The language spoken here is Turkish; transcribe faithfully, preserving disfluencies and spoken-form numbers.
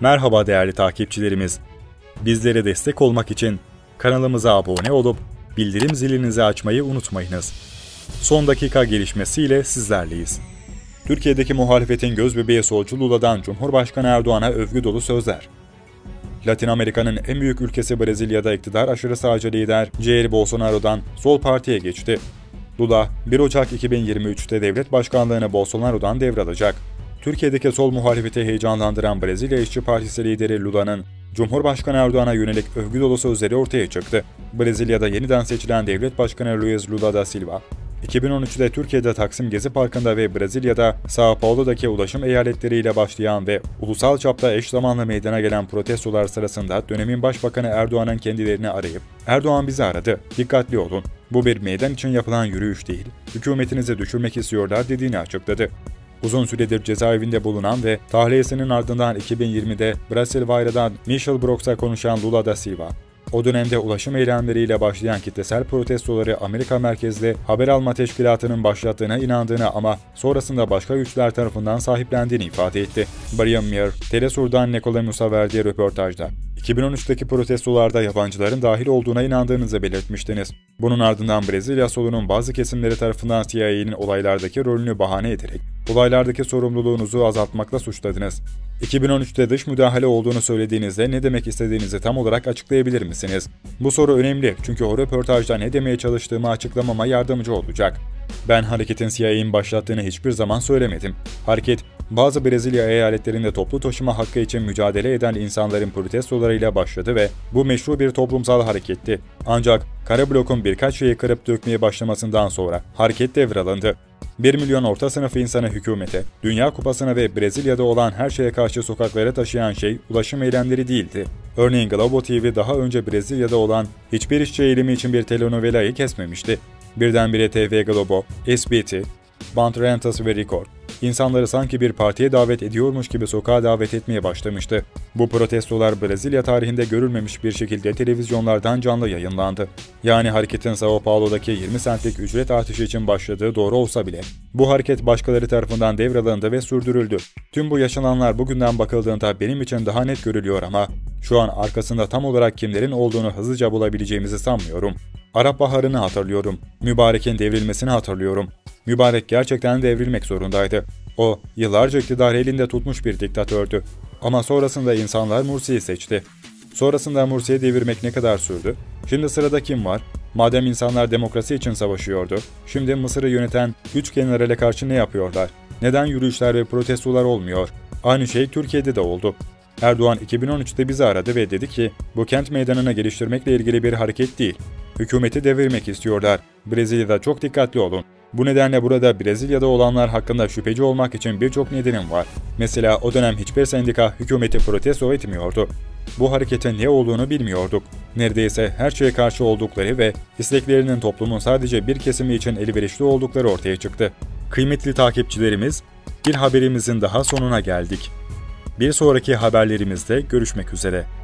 Merhaba değerli takipçilerimiz. Bizlere destek olmak için kanalımıza abone olup bildirim zilinizi açmayı unutmayınız. Son dakika gelişmesiyle sizlerleyiz. Türkiye'deki muhalefetin gözbebeği solcu Lula'dan Cumhurbaşkanı Erdoğan'a övgü dolu sözler. Latin Amerika'nın en büyük ülkesi Brezilya'da iktidar aşırı sağcı lider Jair Bolsonaro'dan Sol Parti'ye geçti. Lula, bir Ocak iki bin yirmi üç'te devlet başkanlığını Bolsonaro'dan devralacak. Türkiye'deki sol muhalefeti heyecanlandıran Brezilya İşçi Partisi lideri Lula'nın Cumhurbaşkanı Erdoğan'a yönelik övgü dolu sözleri ortaya çıktı. Brezilya'da yeniden seçilen devlet başkanı Luiz Lula da Silva, iki bin on üç'te Türkiye'de Taksim Gezi Parkı'nda ve Brezilya'da São Paulo'daki ulaşım eyaletleriyle başlayan ve ulusal çapta eş zamanlı meydana gelen protestolar sırasında dönemin Başbakanı Erdoğan'ın kendilerini arayıp "Erdoğan bizi aradı, dikkatli olun, bu bir meydan için yapılan yürüyüş değil, hükümetinizi düşürmek istiyorlar" dediğini açıkladı. Uzun süredir cezaevinde bulunan ve tahliyesinin ardından iki bin yirmi'de Brasilya'dan Michel Brox'a konuşan Lula da Silva, o dönemde ulaşım eylemleriyle başlayan kitlesel protestoları Amerika merkezli haber alma teşkilatının başlattığına inandığını ama sonrasında başka güçler tarafından sahiplendiğini ifade etti. Brian Mier, Telesur'dan Nicodemus'a verdiği röportajda, iki bin on üç'teki protestolarda yabancıların dahil olduğuna inandığınızı belirtmiştiniz. Bunun ardından Brezilya solunun bazı kesimleri tarafından C I A'nin olaylardaki rolünü bahane ederek olaylardaki sorumluluğunuzu azaltmakla suçladınız. iki bin on üç'te dış müdahale olduğunu söylediğinizde ne demek istediğinizi tam olarak açıklayabilir misiniz? Bu soru önemli çünkü o röportajda ne demeye çalıştığımı açıklamama yardımcı olacak. Ben hareketin C I A'nin başlattığını hiçbir zaman söylemedim. Hareket, bazı Brezilya eyaletlerinde toplu taşıma hakkı için mücadele eden insanların protestolarıyla başladı ve bu meşru bir toplumsal hareketti. Ancak Kara Blok'un birkaç şeyi kırıp dökmeye başlamasından sonra hareket devralındı. bir milyon orta sınıf insanı hükümete, Dünya Kupası'na ve Brezilya'da olan her şeye karşı sokaklara taşıyan şey ulaşım eylemleri değildi. Örneğin Globo T V daha önce Brezilya'da olan hiçbir işçi eylemi için bir telenovelayı kesmemişti. Birdenbire T V Globo, S B T, Bandeirantes ve Record, insanları sanki bir partiye davet ediyormuş gibi sokağa davet etmeye başlamıştı. Bu protestolar Brezilya tarihinde görülmemiş bir şekilde televizyonlardan canlı yayınlandı. Yani hareketin São Paulo'daki yirmi sentlik ücret artışı için başladığı doğru olsa bile, bu hareket başkaları tarafından devralındı ve sürdürüldü. Tüm bu yaşananlar bugünden bakıldığında benim için daha net görülüyor ama şu an arkasında tam olarak kimlerin olduğunu hızlıca bulabileceğimizi sanmıyorum. Arap Baharı'nı hatırlıyorum. Mübarek'in devrilmesini hatırlıyorum. Mübarek gerçekten devrilmek zorundaydı. O, yıllarca iktidarı elinde tutmuş bir diktatördü. Ama sonrasında insanlar Mursi'yi seçti. Sonrasında Mursi'yi devirmek ne kadar sürdü? Şimdi sırada kim var? Madem insanlar demokrasi için savaşıyordu, şimdi Mısır'ı yöneten güç generale karşı ne yapıyorlar? Neden yürüyüşler ve protestolar olmuyor? Aynı şey Türkiye'de de oldu. Erdoğan iki bin on üç'te bizi aradı ve dedi ki, bu kent meydanını geliştirmekle ilgili bir hareket değil. Hükümeti devirmek istiyorlar. Brezilya'da çok dikkatli olun. Bu nedenle burada Brezilya'da olanlar hakkında şüpheci olmak için birçok nedenim var. Mesela o dönem hiçbir sendika hükümeti protesto etmiyordu. Bu hareketin ne olduğunu bilmiyorduk. Neredeyse her şeye karşı oldukları ve isteklerinin toplumun sadece bir kesimi için elverişli oldukları ortaya çıktı. Kıymetli takipçilerimiz, bir haberimizin daha sonuna geldik. Bir sonraki haberlerimizde görüşmek üzere.